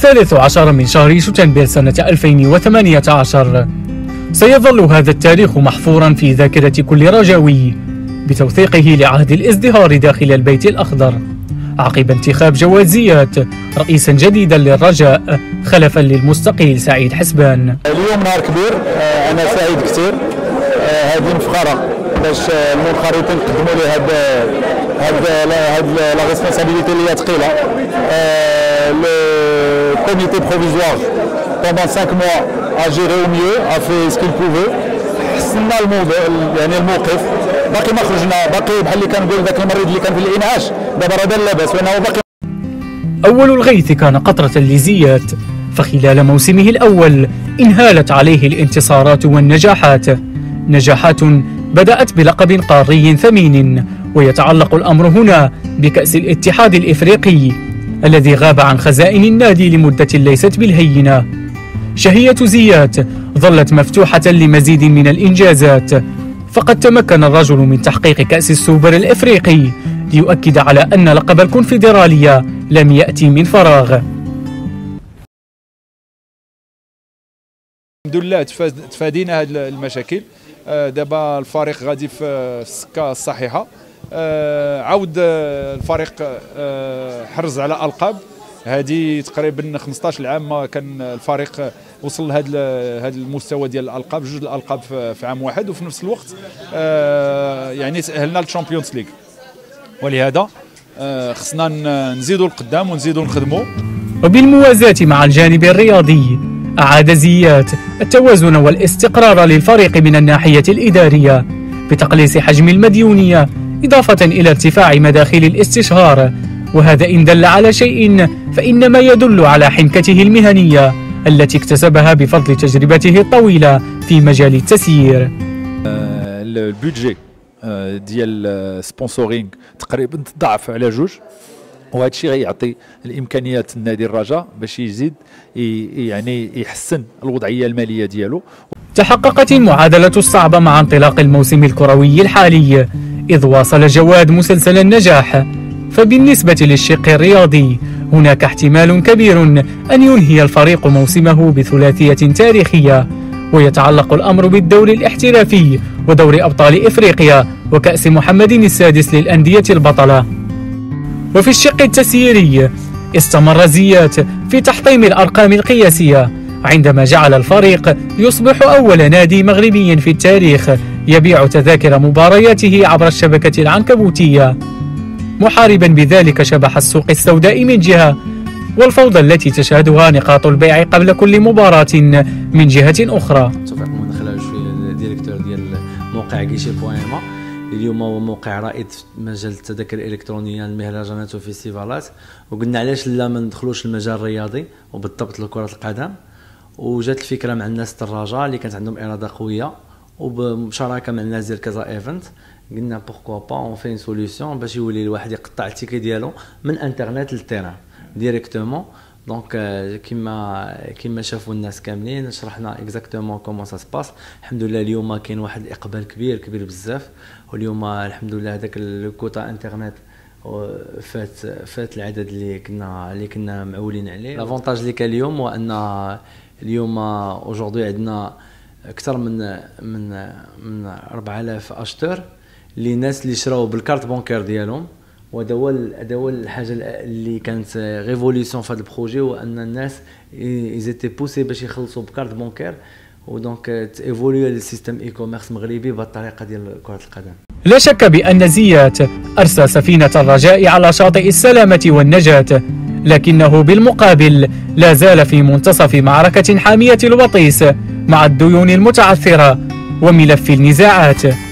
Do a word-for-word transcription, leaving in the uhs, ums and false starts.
الثالث عشر من شهر شتنبر سنة ألفين وثمانية عشر. سيظل هذا التاريخ محفورا في ذاكرة كل رجاوي بتوثيقه لعهد الازدهار داخل البيت الأخضر عقب انتخاب جواد زيات رئيسا جديدا للرجاء خلفا للمستقيل سعيد حسبان. اليوم نهار كبير، أنا سعيد كثير. هذه مفخرة باش المنخرطين قدموا لي هاد هاد هاد لا ريسبونسابيلتي اللي هي ثقيلة. لو كوميتي بروفيزوار pendant cinq mois a géré au mieux, a fait ce qu'il pouvait. حسنا الموضوع يعني الموقف، باقي ما خرجنا، باقي بحال اللي كنقول ذاك المريض اللي كان في الانعاش دابا راه دار لاباس وانه باقي. أول الغيث كان قطرة لزيات، فخلال موسمه الأول انهالت عليه الانتصارات والنجاحات، نجاحات بدأت بلقب قاري ثمين، ويتعلق الأمر هنا بكأس الاتحاد الإفريقي الذي غاب عن خزائن النادي لمدة ليست بالهينة. شهية زيات ظلت مفتوحة لمزيد من الإنجازات، فقد تمكن الرجل من تحقيق كأس السوبر الإفريقي ليؤكد على أن لقب الكونفدرالية لم يأتي من فراغ. الحمد لله تفادينا هذه المشاكل. دابا الفريق غادي في السكه الصحيحه. عاود الفريق حرز على القاب، هذه تقريبا خمسطاش عام كان الفريق وصل لهذا هذا المستوى ديال الالقاب، جوج الالقاب في عام واحد، وفي نفس الوقت يعني تاهلنا للشامبيونز ليغ. ولهذا خصنا نزيدوا القدام ونزيدوا نخدموا. وبالموازاة مع الجانب الرياضي أعاد زيات التوازن والاستقرار للفريق من الناحية الإدارية بتقليص حجم المديونية إضافة إلى ارتفاع مداخل الاستشهار، وهذا إن دل على شيء فإنما يدل على حنكته المهنية التي اكتسبها بفضل تجربته الطويلة في مجال التسيير. البودجي ديال سبونسورينغ تقريبا تضاعف على جوج، وهذا الشيء غيعطي الامكانيات النادي الرجاء باش يزيد يعني يحسن الوضعيه الماليه ديالو. تحققت المعادله الصعبه مع انطلاق الموسم الكروي الحالي، اذ واصل جواد مسلسل النجاح. فبالنسبه للشق الرياضي هناك احتمال كبير ان ينهي الفريق موسمه بثلاثيه تاريخيه، ويتعلق الامر بالدور الاحترافي ودور ابطال افريقيا وكاس محمد السادس للانديه البطله. وفي الشق التسييري استمر زيات في تحطيم الأرقام القياسية عندما جعل الفريق يصبح أول نادي مغربي في التاريخ يبيع تذاكر مبارياته عبر الشبكة العنكبوتية، محاربا بذلك شبح السوق السوداء من جهة والفوضى التي تشهدها نقاط البيع قبل كل مباراة من جهة أخرى. من خلال شوية ديريكتور ديال موقع كيشي بوان ما، اليوم هو موقع رائد في مجال التذاكر الالكترونيه المهرجانات والفيستيفالات، وقلنا علاش لا ما ندخلوش المجال الرياضي وبالضبط لكره القدم. وجات الفكره مع الناس الرجاء اللي كانت عندهم اراده قويه وبمشاركه مع الناس ديال كازا ايفنت، قلنا بوركوا با اون في سوليسيون باش يولي الواحد يقطع التيكي ديالو من انترنت للتيران ديريكتومون. دونك كما كما شافوا الناس كاملين شرحنا اكزاكتومون كومون سا سباس. الحمد لله اليوم كاين واحد الاقبال كبير كبير بزاف، واليوم الحمد لله هذاك الكوتا انترنت فات فات العدد اللي كنا اللي كنا معولين عليه. لافونتاج اللي كان اليوم هو ان اليوم اوجوردي عندنا اكثر من من من أربعة آلاف اشتر اللي ناس اللي شراو بالكارت بونكير ديالهم. وهذا هو هذا هو الحاجه اللي كانت ريفوليسيون في هذا البروجي، وان الناس ايزيتي بوسي باش يخلصوا بكارت بونكير، ودونك تيفوليو السيستم اي كوميرس مغربي بهالطريقه ديال كره القدم. لا شك بان زيات ارسى سفينه الرجاء على شاطئ السلامه والنجاه، لكنه بالمقابل لا زال في منتصف معركه حاميه الوطيس مع الديون المتعثره وملف النزاعات.